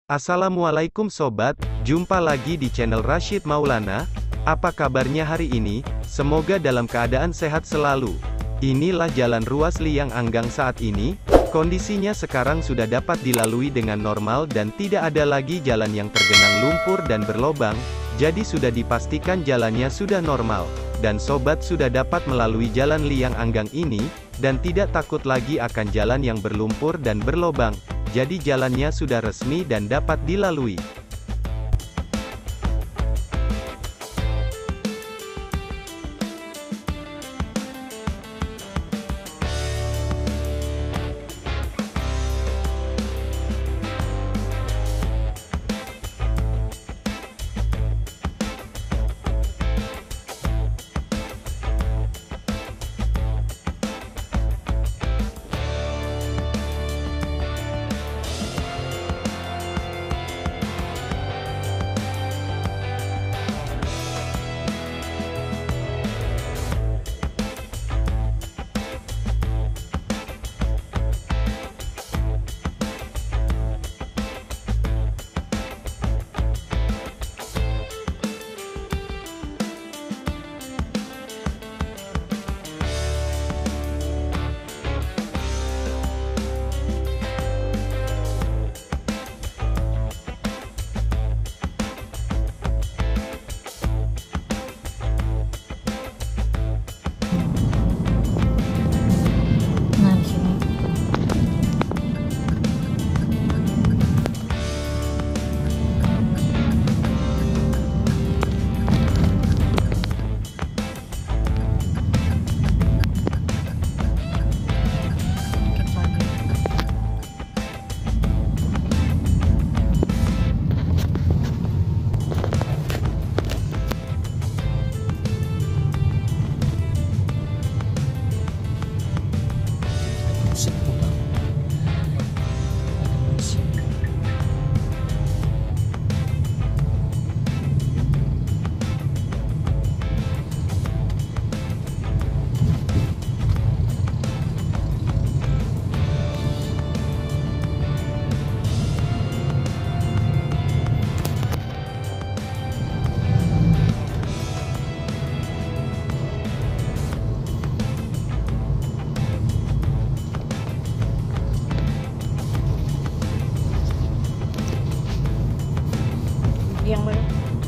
Assalamualaikum sobat, jumpa lagi di channel Rashid Maulana. Apa kabarnya hari ini? Semoga dalam keadaan sehat selalu. Inilah jalan ruas Liang Anggang saat ini. Kondisinya sekarang sudah dapat dilalui dengan normal dan tidak ada lagi jalan yang tergenang lumpur dan berlobang. Jadi sudah dipastikan jalannya sudah normal. Dan sobat sudah dapat melalui jalan Liang Anggang ini, dan tidak takut lagi akan jalan yang berlumpur dan berlobang. Jadi jalannya sudah resmi dan dapat dilalui. Yang mana?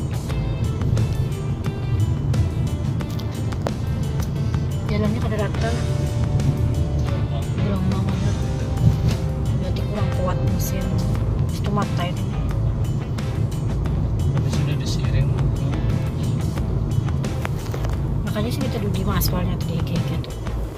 Jalannya pada rata, kurang banget. Berarti kurang kuat mesin. Itu mata ini. Tapi sudah disiring. Makanya sih kita duduk di aspalnya tadi kayak gitu.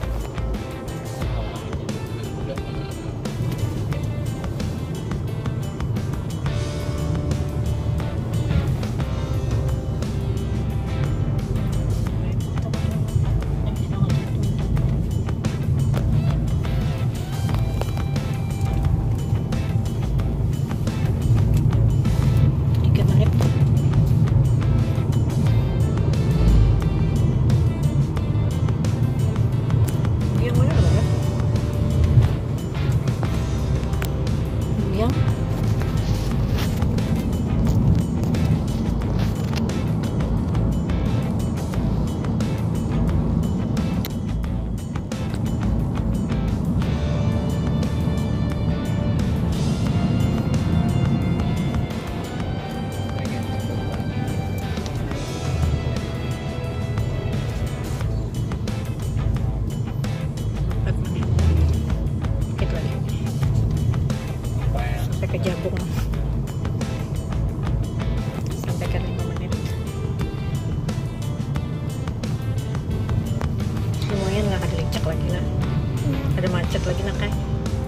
Ke Jabung sampai ke 5 menit lumayan lah, ada lecek lagi lah, ada macet lagi nak kayak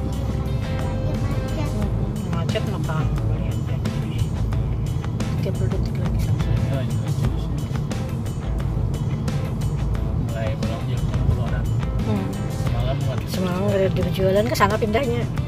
macet maka lihat 30 detik lagi sampai. Mulai belum jam 10 orang. Semalam Semalam dari jualan ke sana pindahnya.